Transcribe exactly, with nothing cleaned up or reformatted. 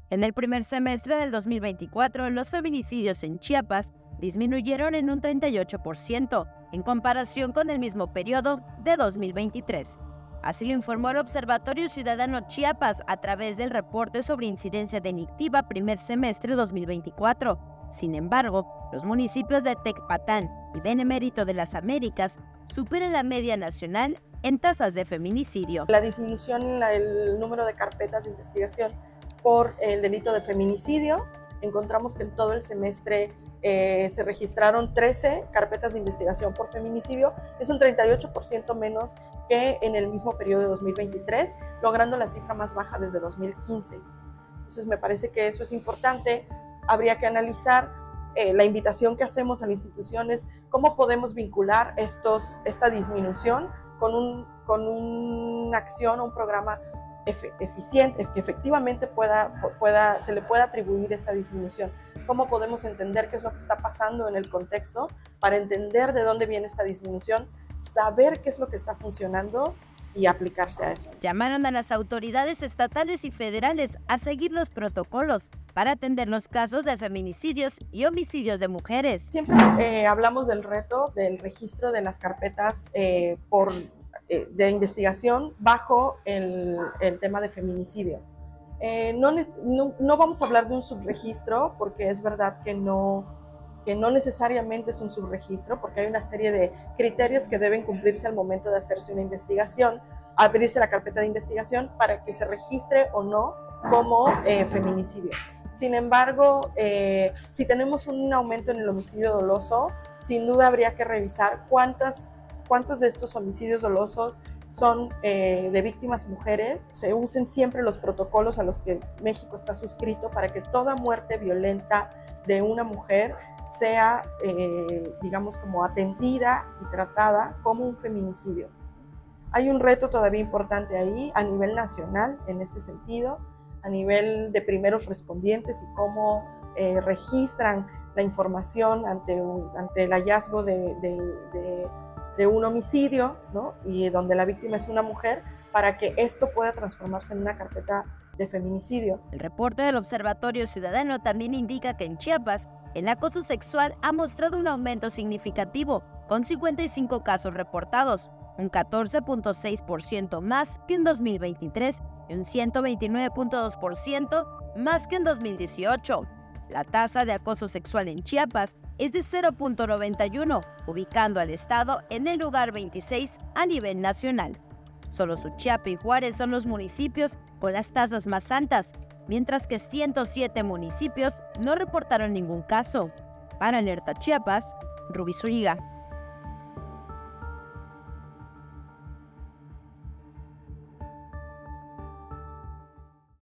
En el primer semestre del dos mil veinticuatro, los feminicidios en Chiapas disminuyeron en un treinta y ocho por ciento en comparación con el mismo periodo de dos mil veintitrés. Así lo informó el Observatorio Ciudadano Chiapas a través del reporte sobre incidencia delictiva primer semestre dos mil veinticuatro. Sin embargo, los municipios de Tecpatán y Benemérito de las Américas superan la media nacional en tasas de feminicidio. La disminución en el número de carpetas de investigación por el delito de feminicidio, encontramos que en todo el semestre eh, se registraron trece carpetas de investigación por feminicidio, es un treinta y ocho por ciento menos que en el mismo periodo de dos mil veintitrés, logrando la cifra más baja desde dos mil quince. Entonces me parece que eso es importante. Habría que analizar eh, la invitación que hacemos a las instituciones, cómo podemos vincular estos, esta disminución con, un, con una acción o un programa eficiente, que efectivamente pueda, pueda, se le pueda atribuir esta disminución. ¿Cómo podemos entender qué es lo que está pasando en el contexto para entender de dónde viene esta disminución, saber qué es lo que está funcionando y aplicarse a eso? Llamaron a las autoridades estatales y federales a seguir los protocolos para atender los casos de feminicidios y homicidios de mujeres. Siempre eh, hablamos del reto del registro de las carpetas eh, por de investigación bajo el, el tema de feminicidio. Eh, no, no, no vamos a hablar de un subregistro, porque es verdad que no, que no necesariamente es un subregistro, porque hay una serie de criterios que deben cumplirse al momento de hacerse una investigación, abrirse la carpeta de investigación para que se registre o no como eh, feminicidio. Sin embargo, eh, si tenemos un aumento en el homicidio doloso, sin duda habría que revisar cuántas cuántos de estos homicidios dolosos son eh, de víctimas mujeres. Se usen siempre los protocolos a los que México está suscrito para que toda muerte violenta de una mujer sea, eh, digamos, como atendida y tratada como un feminicidio. Hay un reto todavía importante ahí a nivel nacional en este sentido, a nivel de primeros respondientes y cómo eh, registran la información ante, un, ante el hallazgo de, de, de de un homicidio, ¿no? Y donde la víctima es una mujer, para que esto pueda transformarse en una carpeta de feminicidio. El reporte del Observatorio Ciudadano también indica que en Chiapas el acoso sexual ha mostrado un aumento significativo, con cincuenta y cinco casos reportados, un catorce punto seis por ciento más que en dos mil veintitrés y un ciento veintinueve punto dos por ciento más que en dos mil dieciocho. La tasa de acoso sexual en Chiapas es de cero punto noventa y uno, ubicando al estado en el lugar veintiséis a nivel nacional. Solo Suchiapa y Juárez son los municipios con las tasas más altas, mientras que ciento siete municipios no reportaron ningún caso. Para Alerta Chiapas, Ruby Zúñiga.